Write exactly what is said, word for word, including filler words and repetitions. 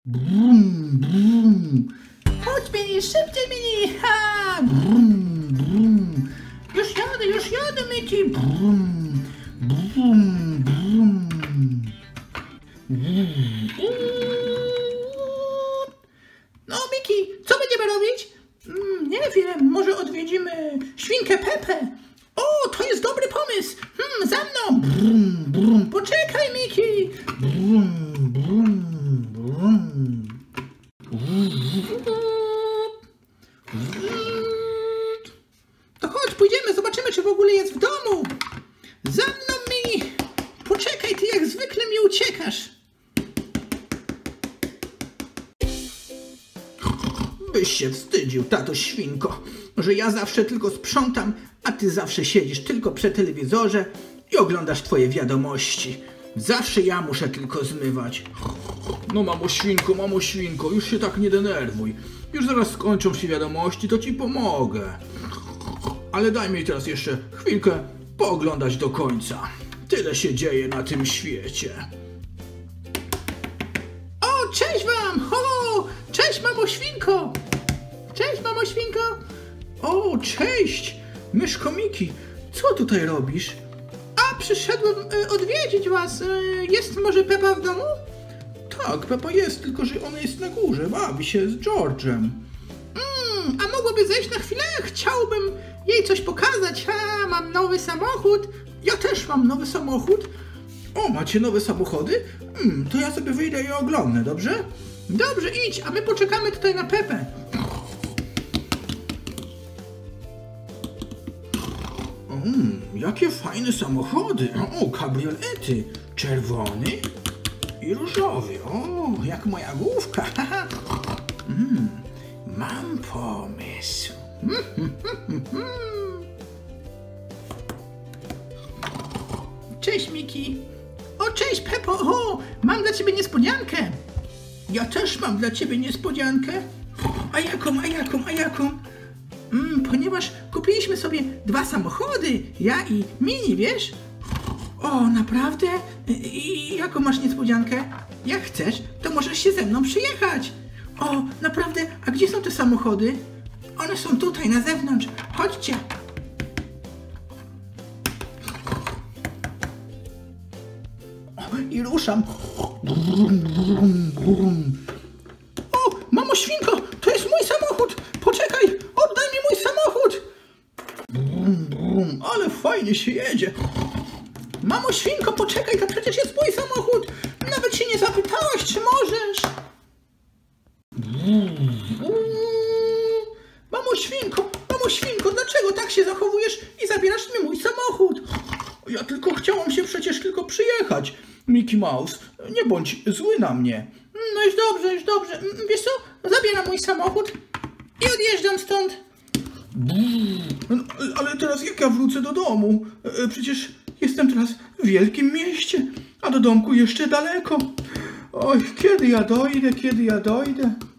Brum, brum. Chodź, Mini, szybciej, Mini! Ha! Brum, brum. Już jadę, już jadę, Miki! Brum, brum, brum. No, Miki, co będziemy robić? Mm, nie wiem, może odwiedzimy świnkę Pepę. O, to jest dobry pomysł! Hmm, za mną! Brum, brum. Poczekaj, Miki! Brum, brum, brum. To chodź, pójdziemy, zobaczymy, czy w ogóle jest w domu. Za mną, Mini! Poczekaj, ty jak zwykle mi uciekasz. Byś się wstydził, tato świnko, że ja zawsze tylko sprzątam, a ty zawsze siedzisz tylko przy telewizorze i oglądasz twoje wiadomości. Zawsze ja muszę tylko zmywać. No mamo świnko, mamo świnko, już się tak nie denerwuj. Już zaraz skończą się wiadomości, to ci pomogę. Ale daj mi teraz jeszcze chwilkę pooglądać do końca. Tyle się dzieje na tym świecie. O, cześć wam! Ho! Cześć, mamo świnko! Cześć, mamo świnko! O, cześć! Myszko Miki, co tutaj robisz? A, przyszedłem y, odwiedzić was. Y, jest może Pepa w domu? Tak, Pepa jest, tylko że ona jest na górze, bawi się z George'em. Mm, a mogłaby zejść na chwilę? Chciałbym jej coś pokazać. A, mam nowy samochód. Ja też mam nowy samochód. O, macie nowe samochody? Mm, to ja sobie wyjdę i oglądnę, dobrze? Dobrze, idź, a my poczekamy tutaj na Pepę. Mm, jakie fajne samochody. O, kabriolety. Czerwony i różowy. O, jak moja główka. mm, mam pomysł. Cześć, Miki. O, cześć, Pepo. O, mam dla ciebie niespodziankę. Ja też mam dla ciebie niespodziankę. A jaką, a jaką, a jaką? Mm, ponieważ kupiliśmy sobie dwa samochody, ja i Mini, wiesz? O, naprawdę? I jaką masz niespodziankę? Jak chcesz, to możesz się ze mną przyjechać. O, naprawdę? A gdzie są te samochody? One są tutaj, na zewnątrz. Chodźcie. O, i ruszam. Brum, brum, brum. O, mamo świnko, to jest mój samochód. Poczekaj, oddaj mi mój samochód. Brum, brum, ale fajnie się jedzie. Mamo świnko, poczekaj, to przecież jest mój samochód. Nawet się nie zapytałaś, czy możesz. Mamo świnko, mamo świnko, dlaczego tak się zachowujesz i zabierasz mi mój samochód? Ja tylko chciałam się przecież tylko przyjechać. Mickey Mouse, nie bądź zły na mnie. No już dobrze, już dobrze. Wiesz co, zabieram mój samochód i odjeżdżam stąd. Ale teraz jak ja wrócę do domu? Przecież jestem teraz w wielkim mieście, a do domku jeszcze daleko. Oj, kiedy ja dojdę, kiedy ja dojdę?